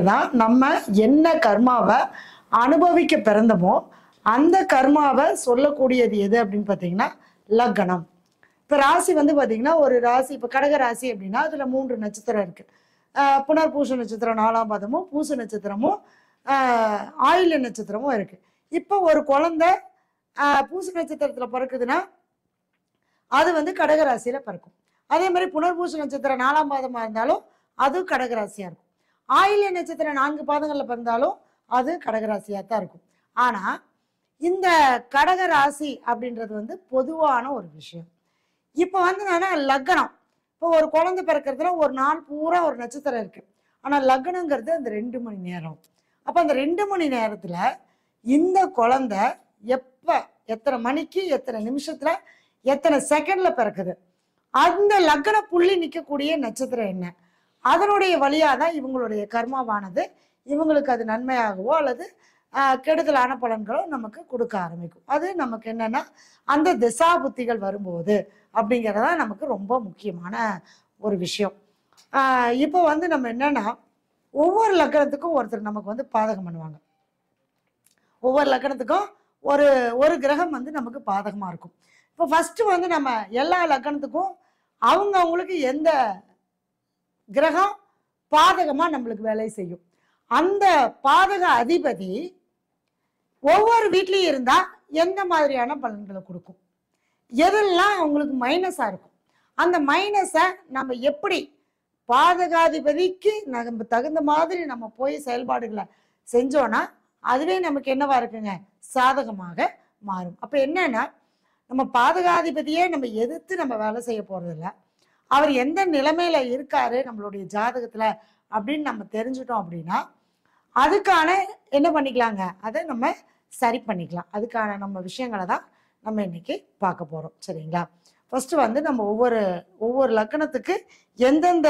தான் நம்ம என்ன கர்மாவை அனுபவிக்க பிறந்தமோ அந்த கர்மாவை சொல்லக்கூடியது எது அப்படின்னு பார்த்தீங்கன்னா லக்னம். இப்போ ராசி வந்து பார்த்தீங்கன்னா ஒரு ராசி, இப்போ கடக ராசி அப்படின்னா அதில் 3 நட்சத்திரம் இருக்குது. புனர்பூச நட்சத்திரம் 4ஆம் பாதமும், பூச நட்சத்திரமும், ஆயில்ய நட்சத்திரமும் இருக்குது. இப்போ ஒரு குழந்தை பூச நட்சத்திரத்தில் பிறக்குதுன்னா அது வந்து கடகராசியில் பிறக்கும். அதே மாதிரி புனர்பூச நட்சத்திரம் 4ஆம் பாதமாக இருந்தாலும் அது கடகராசியாக இருக்கும். ஆயில்ய நட்சத்திரம் 4 பாதங்களில் பிறந்தாலும் அது கடகராசியாக தான் இருக்கும். ஆனால் இந்த கடகராசி அப்படின்றது வந்து பொதுவான ஒரு விஷயம். இப்போ வந்து என்னன்னா லக்னம், இப்போ ஒரு குழந்தை பிறக்கிறதுல ஒரு நாள் பூரா ஒரு நட்சத்திரம் இருக்குது. ஆனால் லக்னங்கிறது அந்த 2 மணி நேரம். அப்போ அந்த 2 மணி நேரத்தில் இந்த குழந்தை எப்போ, எத்தனை மணிக்கு, எத்தனை நிமிஷத்தில், எத்தனை செகண்டில் பிறக்குது, அந்த லக்ன புள்ளி நிற்கக்கூடிய நட்சத்திரம் என்ன, அதனுடைய வழியாக தான் இவங்களுடைய கர்மாவானது இவங்களுக்கு அது நன்மையாகவோ அல்லது கெடுதலான பலன்களோ நமக்கு கொடுக்க ஆரம்பிக்கும். அது நமக்கு என்னன்னா அந்த திசா புத்திகள் வரும்போது அப்படிங்கிறதா நமக்கு ரொம்ப முக்கியமான ஒரு விஷயம். இப்போ வந்து நம்ம என்னன்னா ஒவ்வொரு லக்னத்துக்கும் ஒருத்தர் நமக்கு வந்து பாதகம் பண்ணுவாங்க. ஒவ்வொரு லக்னத்துக்கும் ஒரு ஒரு கிரகம் வந்து நமக்கு பாதகமாக இருக்கும். இப்போ ஃபஸ்ட்டு வந்து நம்ம எல்லா லக்னத்துக்கும் அவங்களுக்கு எந்த கிரகம் பாதகமாக நம்மளுக்கு வேலை செய்யும், அந்த பாதக அதிபதி ஒவ்வொரு வீட்லேயும் இருந்தால் எந்த மாதிரியான பலன்களை கொடுக்கும், எதெல்லாம் அவங்களுக்கு மைனஸாக இருக்கும், அந்த மைனஸை நம்ம எப்படி பாதகாதிபதிக்கு நம்ம தகுந்த மாதிரி நம்ம போய் செயல்பாடுகளை செஞ்சோன்னா அதுவே நமக்கு என்னவா இருக்குங்க, சாதகமாக மாறும். அப்போ என்னன்னா நம்ம பாதகாதிபதியே நம்ம எதிர்த்து நம்ம வேலை செய்ய போகிறதில்ல, அவர் எந்த நிலைமையில இருக்காரு நம்மளுடைய ஜாதகத்தில் அப்படின்னு நம்ம தெரிஞ்சுட்டோம் அப்படின்னா அதுக்கான என்ன பண்ணிக்கலாங்க, அதை நம்ம சரி பண்ணிக்கலாம். அதுக்கான நம்ம விஷயங்களை தான் நம்ம இன்னைக்கு பார்க்க போகிறோம். சரிங்களா? ஃபஸ்ட்டு வந்து நம்ம ஒவ்வொரு லக்னத்துக்கு எந்தெந்த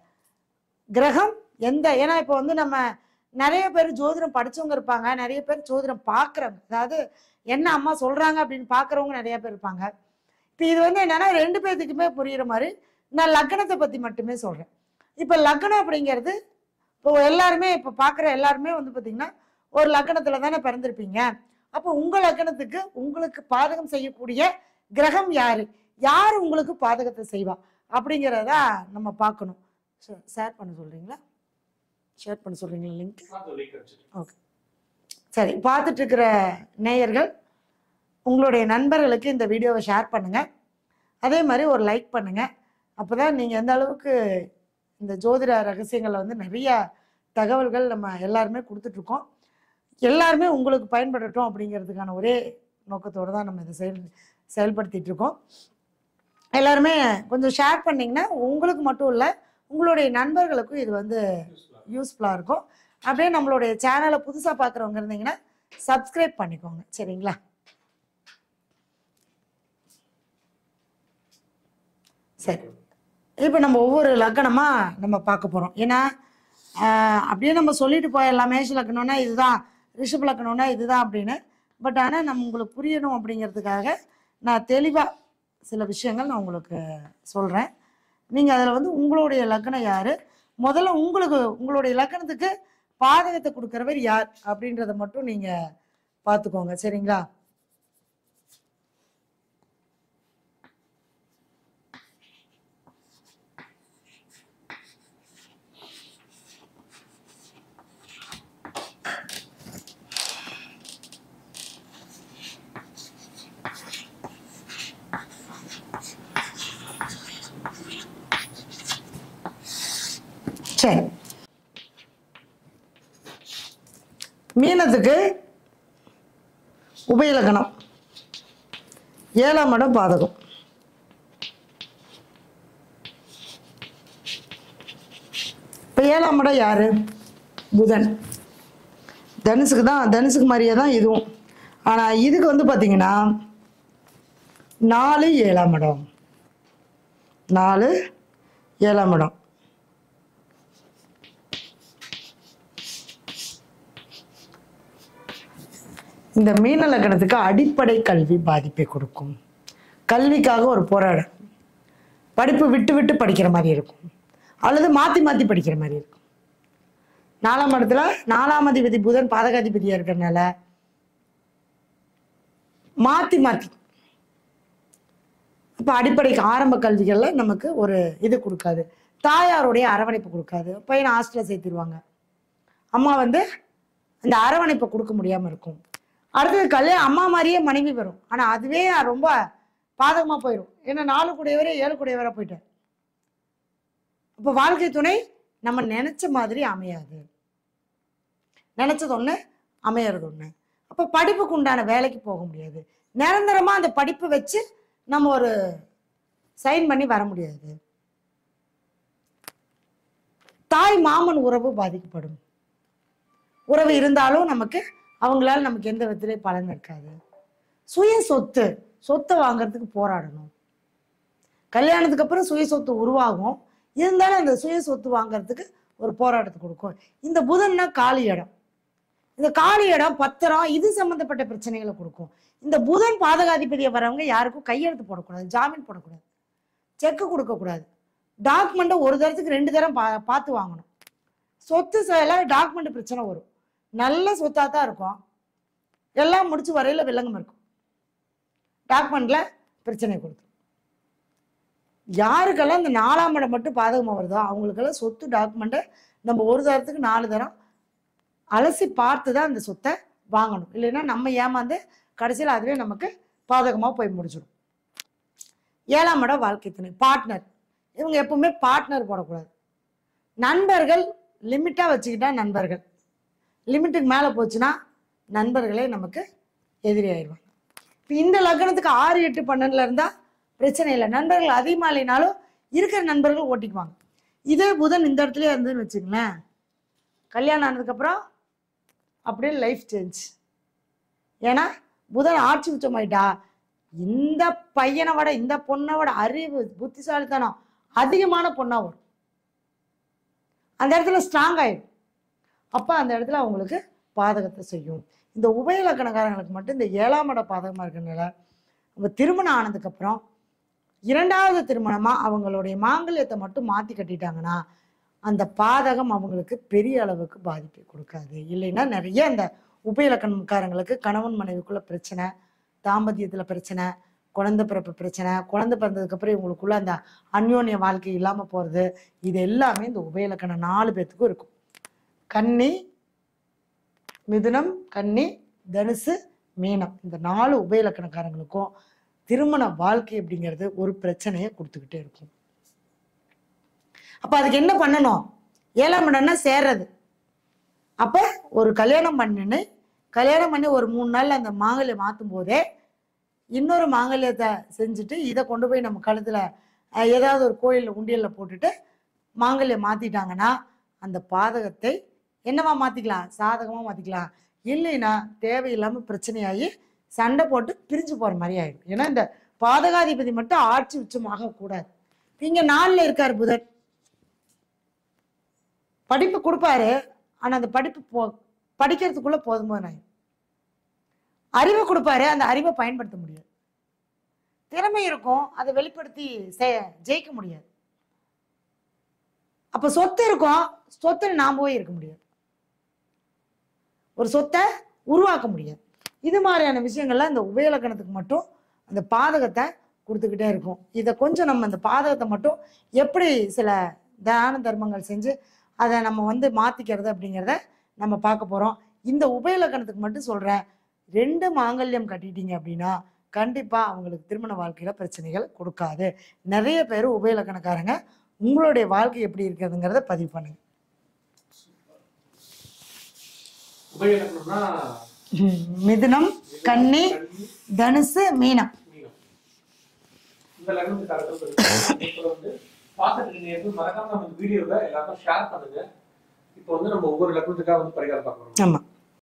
கிரகம் எந்த, ஏன்னா இப்போ வந்து நம்ம நிறைய பேர் ஜோதிடம் படித்தவங்க இருப்பாங்க, நிறைய பேர் ஜோதிடம் பார்க்குறவங்க, அதாவது என்ன அம்மா சொல்கிறாங்க அப்படின்னு பார்க்குறவங்க நிறைய பேர் இருப்பாங்க. இப்போ இது வந்து என்னென்னா 2 பேர்த்துக்குமே புரிகிற மாதிரி நான் லக்னத்தை பற்றி மட்டுமே சொல்கிறேன். இப்போ லக்னம் அப்படிங்கிறது இப்போ எல்லாருமே இப்போ பார்க்குற எல்லாருமே வந்து பார்த்திங்கன்னா ஒரு லக்னத்தில் தானே பிறந்திருப்பீங்க. அப்போ உங்கள் லக்னத்துக்கு உங்களுக்கு பாதகம் செய்யக்கூடிய கிரகம் யார், யார் உங்களுக்கு பாதகத்தை செய்வா அப்படிங்கிறத நம்ம பார்க்கணும். ஷேர் பண்ண சொல்கிறீங்களா? ஷேர் பண்ண சொல்கிறீங்களா லிங்க்? ஓகே, சரி. பார்த்துட்டு இருக்கிற நேயர்கள் உங்களுடைய நண்பர்களுக்கு இந்த வீடியோவை ஷேர் பண்ணுங்கள். அதே மாதிரி ஒரு லைக் பண்ணுங்கள். அப்போ தான் நீங்கள் எந்த அளவுக்கு இந்த ஜோதிட ரகசியங்களை வந்து நிறையா தகவல்கள் நம்ம எல்லாருமே கொடுத்துட்ருக்கோம், எல்லாருமே உங்களுக்கு பயன்படட்டும் அப்படிங்கிறதுக்கான ஒரே நோக்கத்தோடு தான் நம்ம இதை செயல்படுத்திகிட்டு இருக்கோம். எல்லாருமே கொஞ்சம் ஷேர் பண்ணிங்கன்னா உங்களுக்கு மட்டும் இல்லை உங்களுடைய நண்பர்களுக்கும் இது வந்து யூஸ்ஃபுல்லாக இருக்கும். அப்படியே நம்மளுடைய சேனலை புதுசாக பார்க்குறவங்க இருந்தீங்கன்னா சப்ஸ்கிரைப் பண்ணிக்கோங்க. சரிங்களா? சரி, இப்போ நம்ம ஒவ்வொரு லக்னமாக நம்ம பார்க்க போகிறோம். ஏன்னா அப்படியே நம்ம சொல்லிட்டு போயிடலாம், மேஷ லக்னம்னா இதுதான், ரிஷப லக்னம்னா இதுதான் அப்படின்னு. பட் ஆனால் நம்ம உங்களுக்கு புரியணும் அப்படிங்கிறதுக்காக நான் தெளிவாக சில விஷயங்கள் நான் உங்களுக்கு சொல்கிறேன். நீங்கள் அதில் வந்து உங்களுடைய லக்னம் யார், முதல்ல உங்களுடைய லக்னத்துக்கு பாதகத்தை கொடுக்குறவர் யார் அப்படின்றத மட்டும் நீங்கள் பார்த்துக்கோங்க. சரிங்களா? சரி, மீனத்துக்கு உபயலக்கணம் 7ஆம் இடம் பாதகம். இப்போ 7ஆம் இடம் யாரு? புதன். தனுசுக்கு மாதிரியே தான் இதுவும். ஆனால் இதுக்கு வந்து பார்த்தீங்கன்னா 4 7ஆம் இடம், 4 7ஆம் இடம். இந்த மீன லக்னத்துக்கு அடிப்படை கல்வி பாதிப்பை கொடுக்கும். கல்விக்காக ஒரு போராட்டம், படிப்பு விட்டு விட்டு படிக்கிற மாதிரி இருக்கும், அல்லது மாற்றி மாற்றி படிக்கிற மாதிரி இருக்கும். 4ஆம் இடத்துல 4ஆம் அதிபதி புதன் பாதகாதிபதியா இருக்கிறதுனால மாத்தி மாத்தி இப்போ அடிப்படைக்கு ஆரம்ப கல்விகள்ல நமக்கு ஒரு இது கொடுக்காது, தாயாருடைய அரவணைப்பு கொடுக்காது. பையனை ஹாஸ்டலில் சேர்த்திருவாங்க, அம்மா வந்து அந்த அரவணைப்பை கொடுக்க முடியாம இருக்கும். அடுத்தது கல்யாணம் அம்மா மாதிரியே மனைவி வரும், ஆனா அதுவே ரொம்ப பாதகமா போயிடும். ஏன்னா 4 கூடையவரே 7 கூடையவரா போயிட்டார். இப்போ வாழ்க்கை துணை நம்ம நினைச்ச மாதிரி அமையாது, நினைச்சது ஒண்ணு அமையறது ஒண்ணு. அப்ப படிப்புக்கு உண்டான வேலைக்கு போக முடியாது, நிரந்தரமா அந்த படிப்பை வச்சு நம்ம ஒரு சைன் பண்ணி வர முடியாது. தாய் மாமன் உறவு பாதிக்கப்படும். உறவு இருந்தாலும் நமக்கு அவங்களால நமக்கு எந்த விதத்திலையும் பலன் இருக்காது. சுய சொத்தை வாங்கறதுக்கு போராடணும். கல்யாணத்துக்கு அப்புறம் சுய சொத்து உருவாகும், இருந்தாலும் அந்த சுய சொத்து வாங்கறதுக்கு ஒரு போராட்டத்தை கொடுக்கும். இந்த புதன்னா காலி இடம், இந்த காலி இடம் பத்திரம் இது சம்பந்தப்பட்ட பிரச்சனைகளை கொடுக்கும். இந்த புதன் பாதகாதிபதியை வரவங்க யாருக்கும் கையெழுத்து போடக்கூடாது, ஜாமீன் போடக்கூடாது, செக்கு கொடுக்கக்கூடாது, டாக்குமெண்ட்டை ஒரு தரத்துக்கு 2 தரம் பார்த்து வாங்கணும். சொத்து எல்லாம் டாக்குமெண்ட் பிரச்சனை வரும். நல்ல சொத்தாக தான் இருக்கும், எல்லாம் முடிச்சு வரையில வில்லங்கம் இருக்கும், டாக்குமெண்ட்ல பிரச்சனை கொடுத்து. யாருக்கெல்லாம் இந்த 4ஆம் இடம் மட்டும் பாதகமாக வருதோ அவங்களுக்கெல்லாம் சொத்து டாக்குமெண்ட்டை நம்ம ஒரு தரத்துக்கு 4 தரம் அலசி பார்த்து தான் அந்த சொத்தை வாங்கணும். இல்லைன்னா நம்ம ஏமாந்து கடைசியில் அதுவே நமக்கு பாதகமாக போய் முடிச்சிடும். 7ஆம் இடம் வாழ்க்கை துணை பார்ட்னர். இவங்க எப்பவுமே பார்ட்னர் போடக்கூடாது. நண்பர்கள் லிமிட்டாக வச்சுக்கிட்டா நண்பர்கள், லிமிட்டுக்கு மேலே போச்சுன்னா நண்பர்களே நமக்கு எதிரி ஆயிடுவாங்க. இப்போ இந்த லக்னத்துக்கு 6, 8, 12 இருந்தால் பிரச்சனை இல்லை, நண்பர்கள் அதிகமாக இல்லைனாலும் இருக்கிற நண்பர்கள் ஓட்டிக்குவாங்க. இதே புதன் இந்த இடத்துலயே இருந்துன்னு வச்சுங்களேன், கல்யாணம் ஆனதுக்கப்புறம் அப்படியே லைஃப் சேஞ்ச். ஏன்னா புதன் ஆட்சி உச்சமாயிட்டா இந்த பையனை விட இந்த பொண்ணை விட அறிவு புத்திசாலித்தனம் அதிகமான பொண்ணா வரும், அந்த இடத்துல ஸ்ட்ராங் ஆயிடும். அப்போ அந்த இடத்துல அவங்களுக்கு பாதகத்தை செய்யும். இந்த உபயலக்கணக்காரங்களுக்கு மட்டும் இந்த 7ஆம் இடம் பாதகமாக இருக்கிறதுனால அவங்க திருமணம் ஆனதுக்கப்புறம் 2வது திருமணமா அவங்களுடைய மாங்கல்யத்தை மட்டும் மாற்றி கட்டிட்டாங்கன்னா அந்த பாதகம் அவங்களுக்கு பெரிய அளவுக்கு பாதிப்பை கொடுக்காது. இல்லைன்னா நிறைய இந்த உபயலக்கணக்காரங்களுக்கு கணவன் மனைவிக்குள்ள பிரச்சனை, தாம்பத்தியத்தில் பிரச்சனை, குழந்தை பிறப்பு பிரச்சனை, குழந்தை பிறந்ததுக்கப்புறம் இவங்களுக்குள்ள அந்த அந்யோன்ய வாழ்க்கை இல்லாமல் போகிறது, இது எல்லாமே இந்த உபயலக்கணம் 4 பேர்த்துக்கும் இருக்கும். கன்னி, மிதுனம், கன்னி, தனுசு, மீனம், இந்த 4 உபயலக்கணக்காரங்களுக்கும் திருமண வாழ்க்கை அப்படிங்கிறது ஒரு பிரச்சனையை கொடுத்துக்கிட்டே இருக்கும். அப்போ அதுக்கு என்ன பண்ணணும்? 7ஆம் இடம்னா சேர்றது. அப்போ ஒரு கல்யாணம் பண்ணி ஒரு 3 நாள் அந்த மாங்கல்யம் மாற்றும் போதே இன்னொரு மாங்கல்யத்தை செஞ்சுட்டு இதை கொண்டு போய் நம்ம கழுத்தில் ஏதாவது ஒரு கோயிலில் உண்டியலில் போட்டுட்டு மாங்கல்யம் மாற்றிட்டாங்கன்னா அந்த பாதகத்தை என்னவா மாற்றிக்கலாம்? சாதகமாக மாற்றிக்கலாம். இல்லைன்னா தேவையில்லாமல் பிரச்சனையாகி சண்டை போட்டு பிரிஞ்சு போகிற மாதிரி ஆகிடும். ஏன்னா இந்த பாதகாதிபதி மட்டும் ஆட்சி உச்சமாக கூடாது. இங்கே 4ல் இருக்கார் புதன், படிப்பு கொடுப்பாரு, ஆனால் அந்த படிப்பு படிக்கிறதுக்குள்ள போதும்போது நான் அறிவை கொடுப்பாரு, அந்த அறிவை பயன்படுத்த முடியாது. திறமை இருக்கும், அதை வெளிப்படுத்தி ஜெயிக்க முடியாது. அப்ப சொத்து இருக்கும், சொத்துல நாம போய் இருக்க முடியாது, ஒரு சொத்தை உருவாக்க முடியாது. இது மாதிரியான விஷயங்கள்லாம் இந்த உபயலக்கணத்துக்கு மட்டும் அந்த பாதகத்தை கொடுத்துக்கிட்டே இருக்கும். இதை கொஞ்சம் நம்ம அந்த பாதகத்தை மட்டும் எப்படி சில தான தர்மங்கள் செஞ்சு அதை நம்ம மாத்திக்கிறது அப்படிங்கிறத நம்ம பார்க்க போறோம். இந்த உபயலக்கணத்துக்கு மட்டும் சொல்றேன், 2 மாங்கல்யம் கட்டிட்டீங்க அப்படின்னா கண்டிப்பா அவங்களுக்கு திருமண வாழ்க்கையில பிரச்சனைகள் கொடுக்காது. நிறைய பேர் உபயலக்கணக்காரங்க உங்களுடைய வாழ்க்கை எப்படி இருக்கிறதுங்கிறத பதிவு பண்ணுங்க. மிதுனம், கன்னி, தனுசு, மீனம். மறக்காம நம்ம வீடியோவை எல்லாருக்கும் ஷேர் பண்ணுங்க. இப்போ நம்ம ஒவ்வொரு லக்னத்துக்காக பரிகாரம் பார்க்கணும். ஆமா.